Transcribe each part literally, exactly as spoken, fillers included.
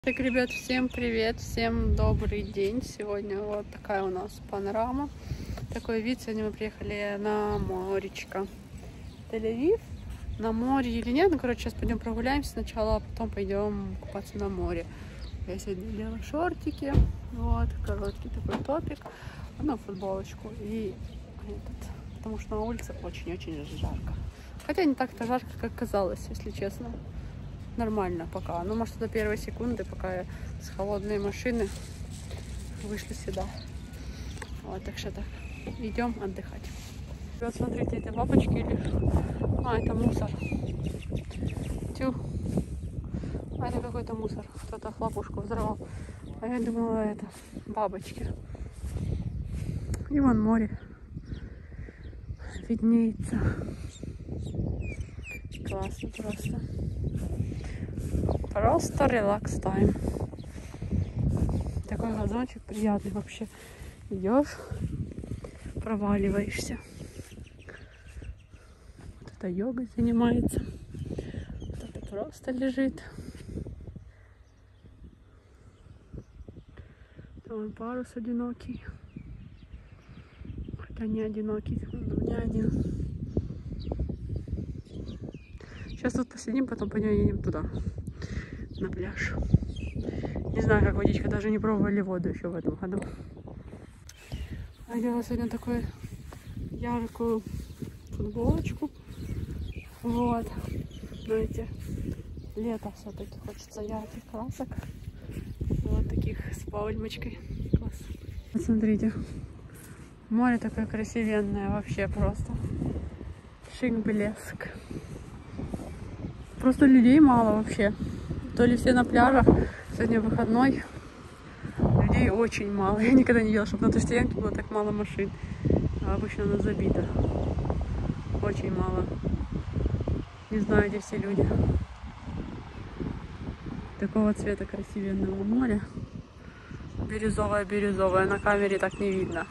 Так, ребят, всем привет, всем добрый день. Сегодня вот такая у нас панорама, такой вид. Сегодня мы приехали на моречко. Тель-Авив, на море или нет? Ну, короче, сейчас пойдем прогуляемся сначала, а потом пойдем купаться на море. Я сегодня делала шортики, вот, короткий такой топик, одну футболочку и этот, потому что на улице очень-очень жарко. Хотя не так-то жарко, как казалось, если честно. Нормально пока. Ну, может, до первой секунды, пока я с холодной машины вышли сюда. Вот, так что так. Идем отдыхать. Вот, смотрите, это бабочки или... А, это мусор. Тю. А, это какой-то мусор. Кто-то хлопушку взорвал. А я думала, это бабочки. И вон море виднеется. Классно просто. Просто релакс тайм. Такой газончик приятный вообще. Идешь, проваливаешься. Вот это йогой занимается. Вот это просто лежит. Там парус одинокий. Хотя не одинокий, но не один. Сейчас тут посидим, потом пойдем едем туда, на пляж. Не знаю, как водичка, даже не пробовали воду еще в этом году. Одела сегодня такую яркую футболочку. Вот. Знаете, лето все-таки хочется ярких красок. Вот таких с пальмочкой. Класс. Вот смотрите. Море такое красивенное вообще просто. Шик-блеск. Просто людей мало вообще. То ли все на пляжах. Сегодня выходной. Людей очень мало. Я никогда не видела, чтобы на той стоянке было так мало машин. А обычно она забита. Очень мало. Не знаю, где все люди. Такого цвета красивенного моря. Бирюзовое-бирюзовое. На камере так не видно.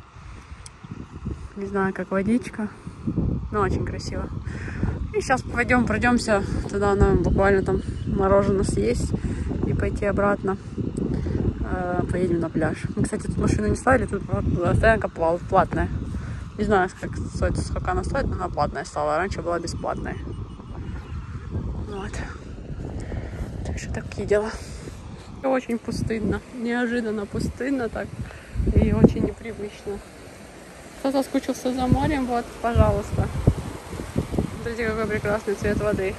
Не знаю, как водичка. Но очень красиво. И сейчас пойдем, пройдемся туда, нам буквально там мороженое съесть и пойти обратно. Э, поедем на пляж. Мы, кстати, тут машину не ставили, тут стоянка платная. Не знаю, как стоит, сколько она стоит, но она платная стала. Раньше была бесплатная. Вот. Так что такие дела. Очень пустынно. Неожиданно пустынно так. И очень непривычно. Кто соскучился за морем, вот, пожалуйста. Смотрите, какой прекрасный цвет воды.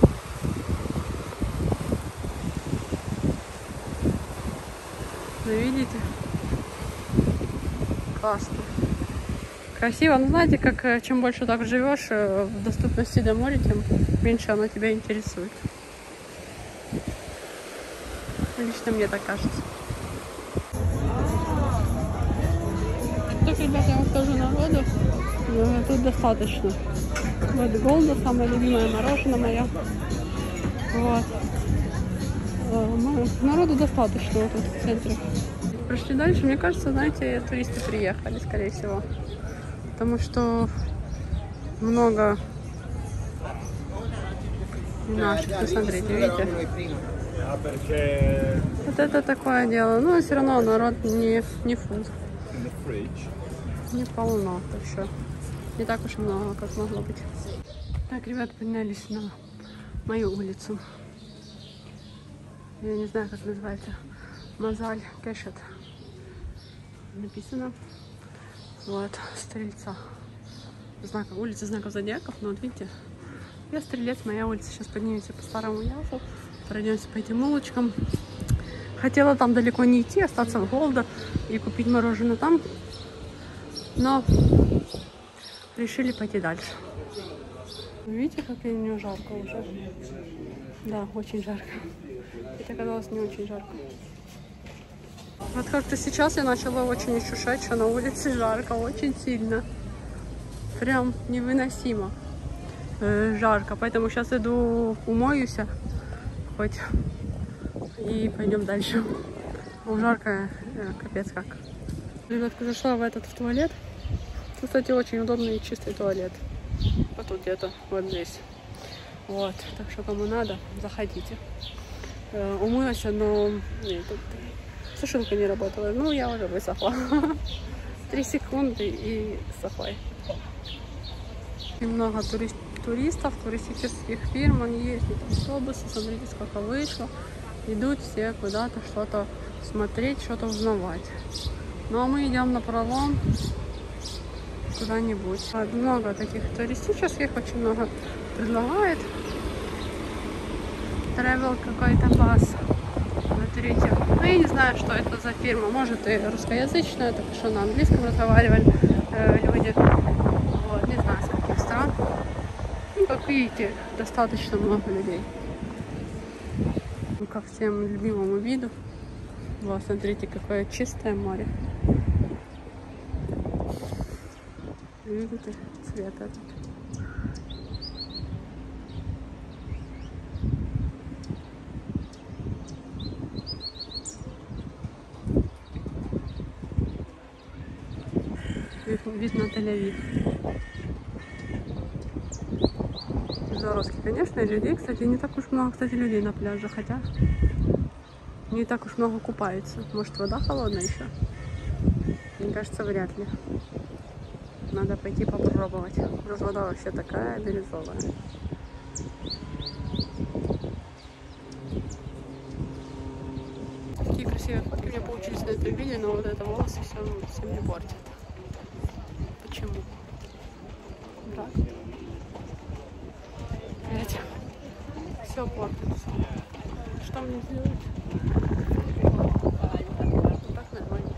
Вы видите? Классно. Красиво. Ну, знаете, как чем больше так живешь в доступности до моря, тем меньше оно тебя интересует. Лично мне так кажется. Так, ребята, я вам скажу народу. Тут достаточно. Вот Голда, самое любимое мороженое мое. Вот. Народу достаточно вот тут в центре. Прошли дальше. Мне кажется, знаете, туристы приехали, скорее всего. Потому что много наших. Посмотрите, видите? Вот это такое дело. Но все равно народ не, не фул. Не полно, так что не так уж и много, как могло быть. Так, ребят, поднялись на мою улицу. Я не знаю, как называется. Мазаль Кешет. Написано. Вот, Стрельца. Знак, улица знаков зодиаков, но вот видите, я Стрелец, моя улица. Сейчас поднимемся по Старому Ясу, пройдемся по этим улочкам. Хотела там далеко не идти, остаться в Голда и купить мороженое там, но решили пойти дальше. Видите, как у нее жарко уже? Да, очень жарко. Это казалось не очень жарко. Вот как-то сейчас я начала очень ощущать, что на улице жарко, очень сильно. Прям невыносимо э, жарко. Поэтому сейчас иду умоюсь хоть и пойдем дальше. Ну, жарко, э, капец как. Ребятка, зашла в этот в туалет. Кстати, очень удобный и чистый туалет. Вот тут где-то, вот здесь. Вот, так что кому надо, заходите. Э, умылась, но нет, тут сушилка не работала. Ну, я уже высохла. Три секунды и сохла. Немного тури туристов, туристических фирм, они ездят в автобусы. Смотрите, сколько вышло. Идут все куда-то что-то смотреть, что-то узнавать. Ну, а мы идем на пролом куда-нибудь. Много таких туристических, очень много предлагает. Travel какой-то бас. Смотрите. Ну, я не знаю, что это за фирма. Может, и русскоязычная, так что на английском разговаривали э, люди. Вот, не знаю, с каких стран. Ну, как видите, достаточно много людей. Ну, ко всем любимому виду. Вот, смотрите, какое чистое море. Видите, цвет этот. Вид на Тель-Авив. Здоровский, конечно, и людей, кстати, не так уж много, кстати, людей на пляже, хотя не так уж много купается. Может, вода холодная еще? Мне кажется, вряд ли. Надо пойти попробовать. Просто вода вообще такая бирюзовая. Такие красивые фотки у меня получились на этом видео, но вот это волосы все, все мне портят. Почему? Так. Блять. Все портится. Что мне сделать? Вот так нормально.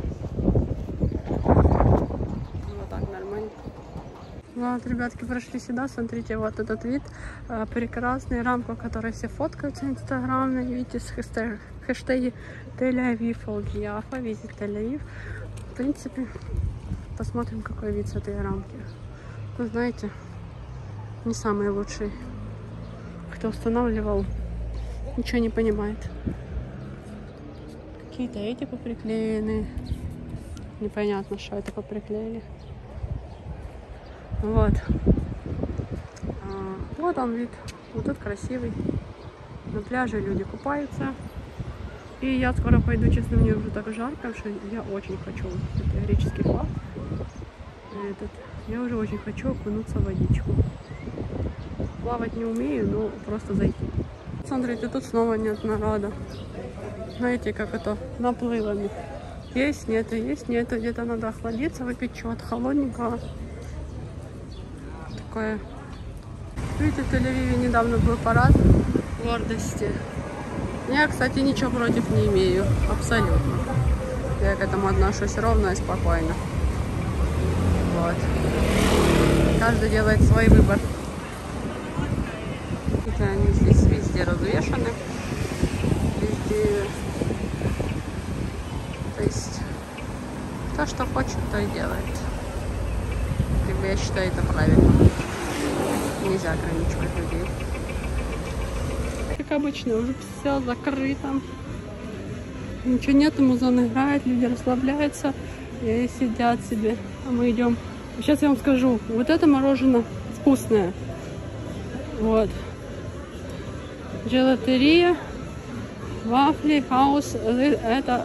Вот так нормально. Вот, ребятки, прошли сюда. Смотрите, вот этот вид э, прекрасный. Рамка, в которой все фоткаются в инстаграме. Видите, с хэштег, хэштеги Тель-Авив, Олд-Яфа, визит Тель-Авив. В принципе, посмотрим, какой вид с этой рамки. Ну, знаете, не самый лучший. Кто устанавливал, ничего не понимает. Какие-то эти поприклеены. Непонятно, что это поприклеили. Вот. А, вот он вид. Вот тут красивый. На пляже люди купаются. И я скоро пойду, честно, мне уже так жарко, что я очень хочу. Это греческий флаг. Этот. Я уже очень хочу окунуться в водичку. Плавать не умею, но просто зайти. Смотрите, тут снова нет народа. Знаете, как это наплывами. Есть, нету, есть, нету. Где-то надо охладиться, выпить чего-то холодненького. Такое. Видите, в Тель-Авиве недавно был парад гордости. Я, кстати, ничего против не имею. Абсолютно. Я к этому отношусь ровно и спокойно. Вот. Каждый делает свой выбор. Это они здесь везде развешаны. Везде. То есть, кто что хочет, то и делает. Как бы я считаю, это правильно. Нельзя ограничивать людей. Как обычно, уже все закрыто. Ничего нет, музон играет, люди расслабляются и сидят себе. А мы идем. Сейчас я вам скажу, вот это мороженое вкусное. Вот. Желатерия, вафли, хаус. Это,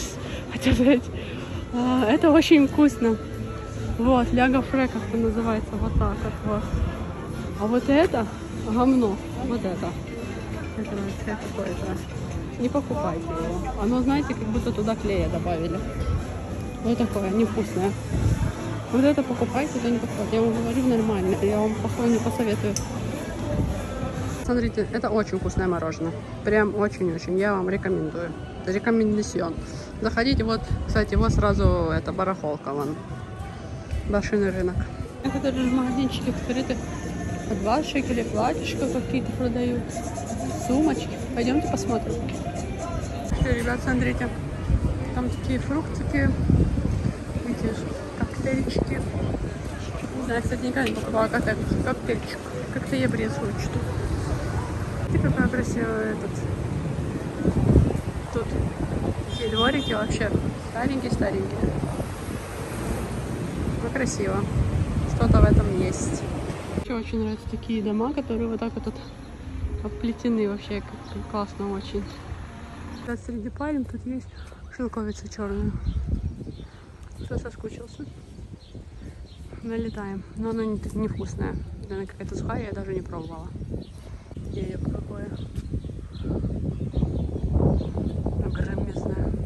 это очень вкусно. Вот, ляга фре, как это называется, вот так вот. А вот это говно, вот это. Это вообще какое-то. Не покупайте его. Оно, знаете, как будто туда клея добавили. Вот такое, невкусное. Вот это покупайте, то не покупайте. Я вам говорю нормально, я вам плохое не посоветую. Смотрите, это очень вкусное мороженое. Прям очень-очень. Я вам рекомендую. Рекомендацион. Заходите, вот, кстати, вот сразу это барахолка, вон. Блошиный рынок. Это же магазинчики открыты. По два шекеля платьишко какие-то продают. Сумочки. Пойдемте посмотрим. Все, ребят, смотрите. Там такие фруктики. Видите, коктейльчики. Не знаю, кстати, никогда не покупала коктейль, коктейльчик. Как-то я брезгую что-то. Смотрите, какая красивая этот. Тут такие дворики вообще. Старенькие-старенькие. Ну, красиво. Что-то в этом есть. Мне очень нравятся такие дома, которые вот так вот обплетены вообще, как классно очень. Сейчас среди пальм тут есть шелковица черная. Кто соскучился? Налетаем. Но она не, не вкусная. Она какая-то сухая, я даже не пробовала. Дерево какое. Огромное.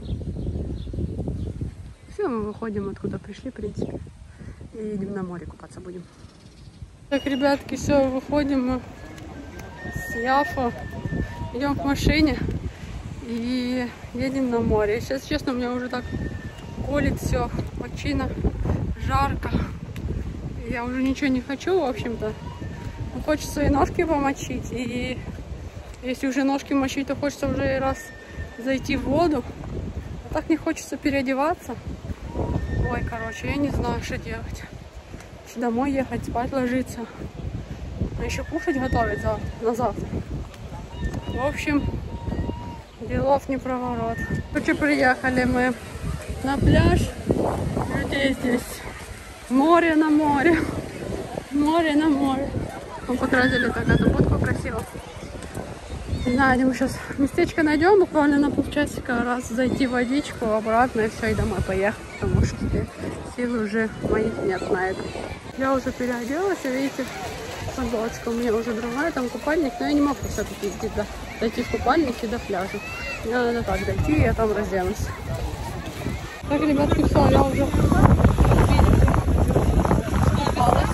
Все, мы выходим, откуда пришли, в принципе. И едем на море купаться будем. Так, ребятки, все, выходим мы с Яфа. Идем к машине и едем на море. Сейчас, честно, у меня уже так колет все, мочина, жарко. Я уже ничего не хочу, в общем-то. Хочется и ножки помочить. И если уже ножки мочить, то хочется уже раз зайти в воду. А так не хочется переодеваться. Ой, короче, я не знаю, что делать. Домой ехать, спать ложиться. А еще кушать готовить за, на завтра. В общем, делов не проворот. Короче, приехали мы на пляж. Людей здесь море на море. Море на море. Мы потратили так эту будку красиво. Не знаю, где мы сейчас местечко найдем, буквально на полчасика, раз зайти в водичку, обратно и все, и домой поехать, потому что сил уже моих нет на это. Я уже переоделась, и видите, футболочка у меня уже другая, там купальник, но я не могу все-таки до, дойти в купальнике до пляжа. Мне надо так дойти, и я там разденусь. Так, ребятки, все, я уже, видите, искупалась.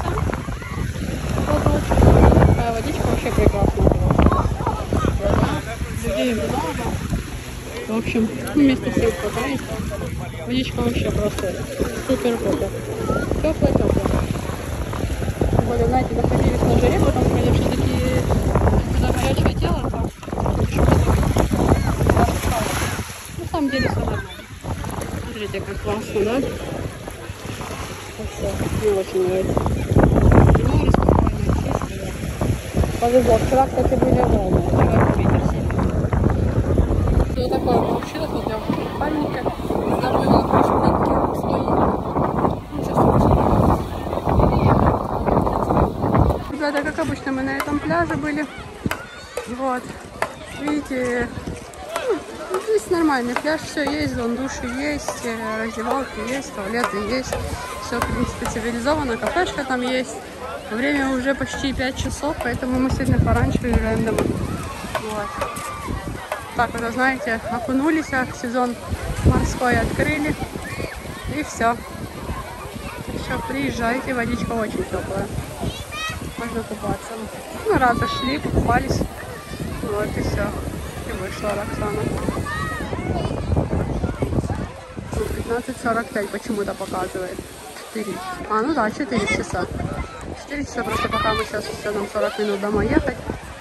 Такая водичка вообще прекрасная. Людей много. В общем, ну, место всем хватает. Водичка вообще просто супер-пупер. Теплая-теплая. Тем более, знаете, находились на жаре, потом, конечно, такие, когда горячее тело, то на самом деле все нормально. Смотрите, как классно, да? Все, мне очень нравится. Море спокойно, чистое. Повезло, вчера, кстати, были волны, вчера ветер сильный. Что такое получилось, вот я в купальнике, забыла крышку свои. Ничего страшного. Ребята, как обычно, мы на этом пляже были. Вот, видите, ну, здесь нормальный пляж, все есть, вон души есть, раздевалки есть, туалеты есть. Все, в принципе, цивилизованно, кафешка там есть. Время уже почти пять часов, поэтому мы сегодня пораньше уезжаем домой. Вот. Так вот, знаете, окунулись, сезон морской открыли. И все. Все, приезжайте, водичка очень теплая. Можно купаться. Ну, раз зашли, покупались. Вот и все. И вышла Роксана. пятнадцать сорок пять почему-то показывает. четыре. А, ну да, четыре часа. четыре часа просто, пока мы сейчас еще нам сорок минут домой ехать.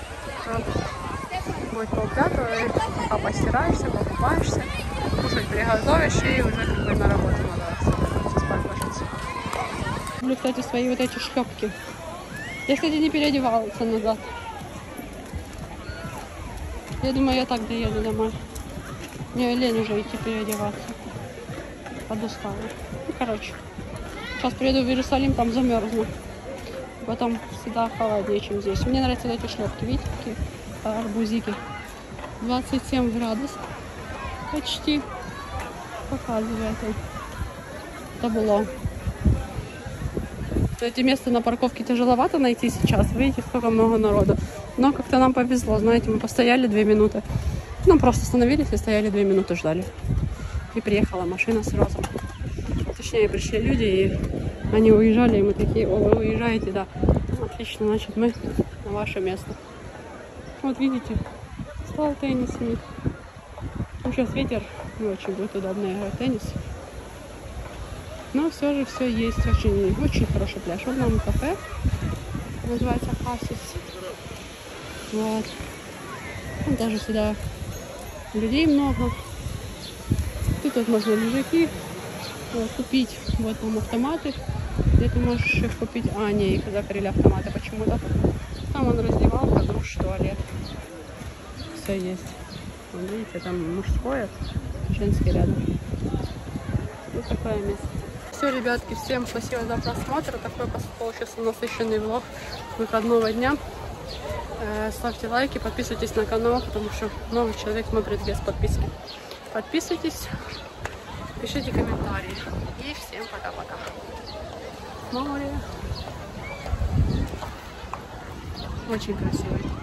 Будет полпятого, и пока постираешься, покупаешься, кушать приготовишь и уже как бы на работу надо спать ложиться. Люблю, кстати, свои вот эти шлепки. Я, кстати, не переодевалась назад. Я думаю, я так доеду домой. Мне лень уже идти переодеваться. Подустала. Ну, короче. Сейчас приеду в Иерусалим, там замерзну. Потом всегда холоднее, чем здесь. Мне нравятся эти шлепки. Видите, такие арбузики. двадцать семь градусов. Почти показывает табло. Эти места на парковке тяжеловато найти сейчас. Видите, сколько много народу. Но как-то нам повезло. Знаете, мы постояли две минуты. Ну, просто остановились и стояли две минуты, ждали. И приехала машина сразу. Точнее, пришли люди, и они уезжали, и мы такие: о, вы уезжаете, да. Отлично, значит, мы на ваше место. Вот видите, стол теннисный. Ну, сейчас ветер, не очень будет удобно играть в теннис. Но все же все есть. Очень, очень хороший пляж. Вот нам кафе. Называется Хасис. Вот. Вот даже сюда людей много. Тут вот можно лежаки вот, купить. Вот там автоматы. Где ты можешь их купить. А, не, их закрыли автоматы почему-то. Там он раздевалка, душ, туалет. Все есть. Вон, видите, там мужское, женский рядом. Вот такое место. Все, ребятки, всем спасибо за просмотр. Такой получился насыщенный влог выходного дня. Ставьте лайки, подписывайтесь на канал, потому что много человек смотрит без подписки. Подписывайтесь, пишите комментарии. И всем пока-пока. Море. Очень красивый.